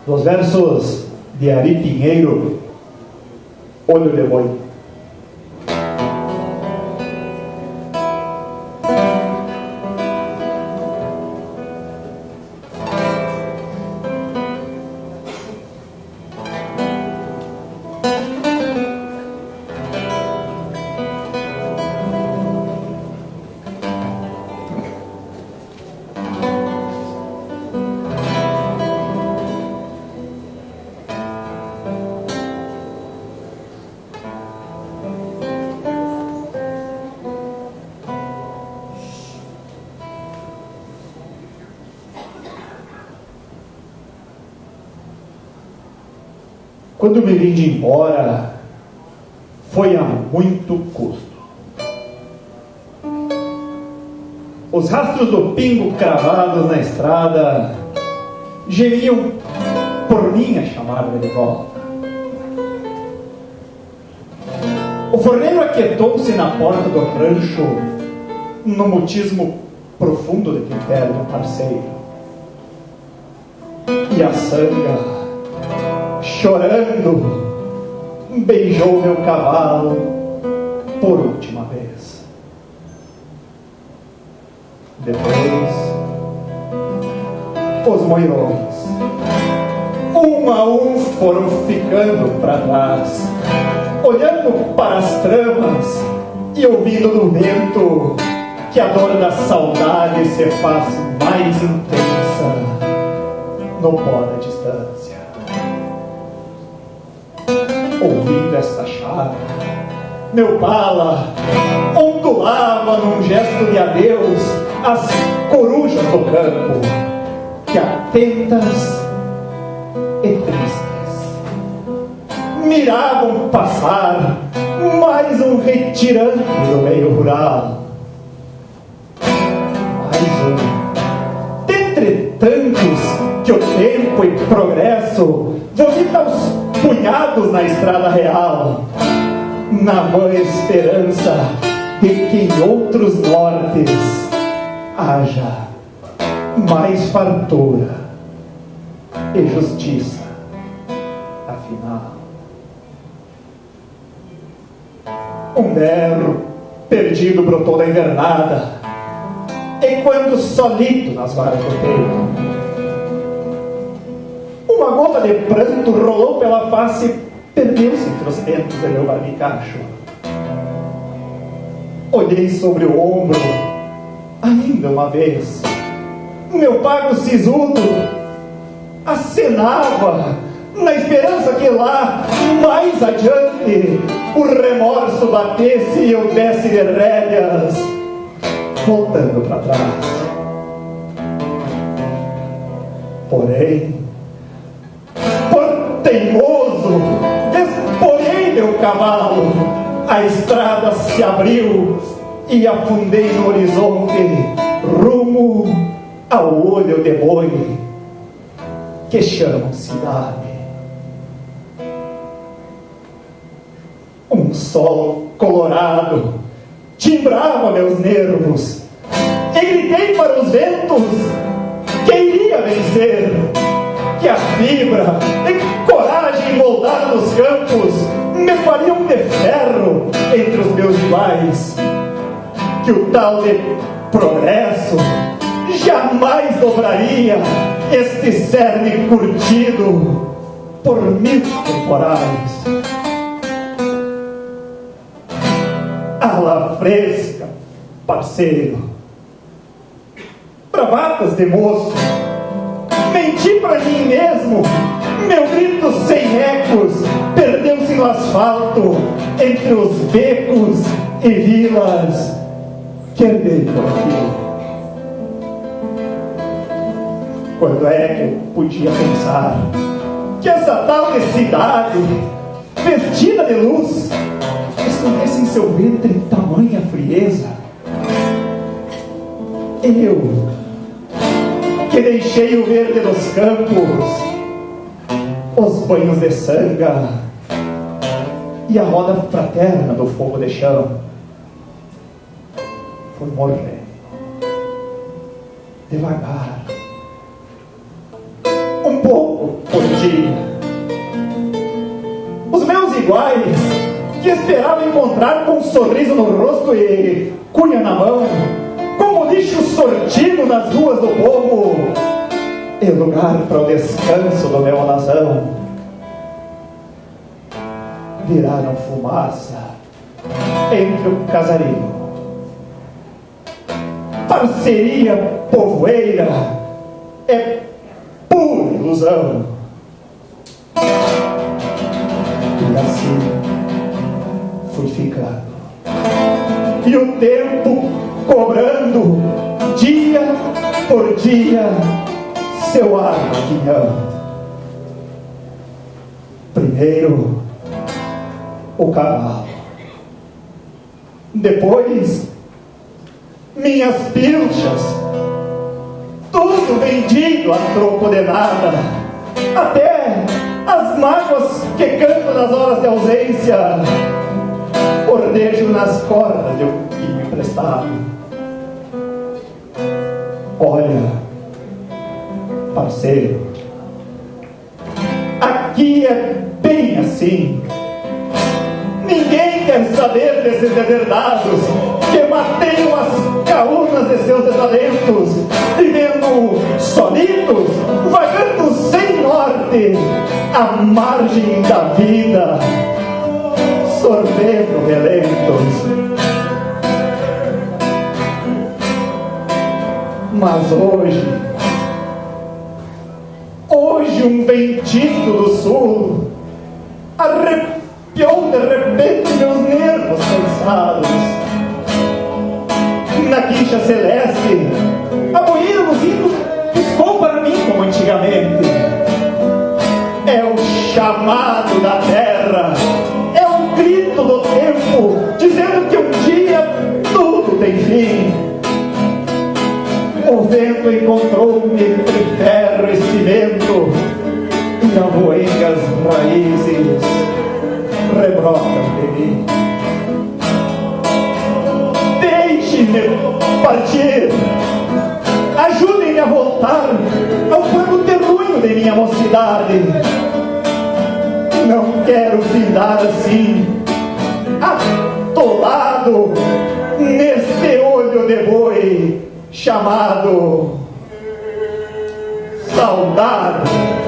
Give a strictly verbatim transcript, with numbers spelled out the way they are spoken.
Dos versos de Ari Pinheiro, Olho de Boi. Quando me vim de embora, foi a muito custo. Os rastros do pingo cravados na estrada gemiam por mim a chamar-me de volta. O forneiro aquietou-se na porta do rancho, no mutismo profundo de quem perde um parceiro. E a sanga, chorando, beijou meu cavalo por última vez. Depois, os moirões, um a um, foram ficando para trás, olhando para as tramas e ouvindo do vento que a dor da saudade se faz mais intensa no pó da distância. Ouvindo esta chave, meu pala ondulava num gesto de adeus as corujas do campo, que atentas e tristes miravam passar mais um retirante do meio rural. Mais um dentre tantos que o tempo e progresso vomita aos punhados na estrada real, na vã esperança de que em outros nortes haja mais fartura e justiça, afinal. Um berro perdido brotou da invernada, enquanto solito nas varas do peito. Uma gota de pranto rolou pela face e perdeu-se entre os ventos de meu barbicacho. Olhei sobre o ombro, ainda uma vez. Meu pago sisudo acenava, na esperança que lá, mais adiante, o remorso batesse e eu desse de rédeas, voltando para trás. Porém, teimoso, esporei meu cavalo, a estrada se abriu e afundei no horizonte, rumo ao olho de boi que chamam cidade. Um sol colorado timbrava meus nervos e gritei para os ventos que iria vencer, que a fibra e coragem moldada nos campos me fariam de ferro entre os meus rivais, que o tal de progresso jamais dobraria este cerne curtido por mil temporais. Ala fresca, parceiro, bravatas de moço, menti para mim mesmo, meu grito sem ecos perdeu-se no asfalto, entre os becos e vilas que andei por aqui. Quando é que eu podia pensar que essa tal de cidade, vestida de luz, escondesse em seu ventre tamanha frieza? Eu, que deixei o verde dos campos, os banhos de sanga e a roda fraterna do fogo de chão, fui morrendo devagar, um pouco por dia. Os meus iguais, que esperavam encontrar com um sorriso no rosto e cunha na mão, como lixo sortido nas ruas do povo, e lugar para o descanso do meu nação, viraram fumaça entre o casario. Parceria povoeira é pura ilusão. E assim fui ficando, e o tempo cobrando dia por dia seu arquinhão. Primeiro o cavalo, depois minhas pilchas, tudo vendido a troco de nada, até as mágoas que canto nas horas de ausência, ordejo nas cordas de um pinho emprestado. Olha, parceiro, aqui é bem assim. Ninguém quer saber desses deserdados que mateiam as caúnas de seus desalentos, vivendo solitos, vagando sem norte, à margem da vida, sorvendo relentos. Mas hoje, hoje um ventito do sul arrepiou de repente meus nervos cansados. Na quicha celeste, a boeira luzindo piscou para mim como antigamente. É o chamado da terra, é o grito do tempo, dizendo que um dia tudo tem fim. O vento encontrou-me entre ferro e cimento, e a voenga as raízes rebrotam de mim. Deixe-me partir, ajudem-me a voltar ao plano terruinho de minha mocidade. Não quero findar assim, atolado neste olho de boi chamado saudade.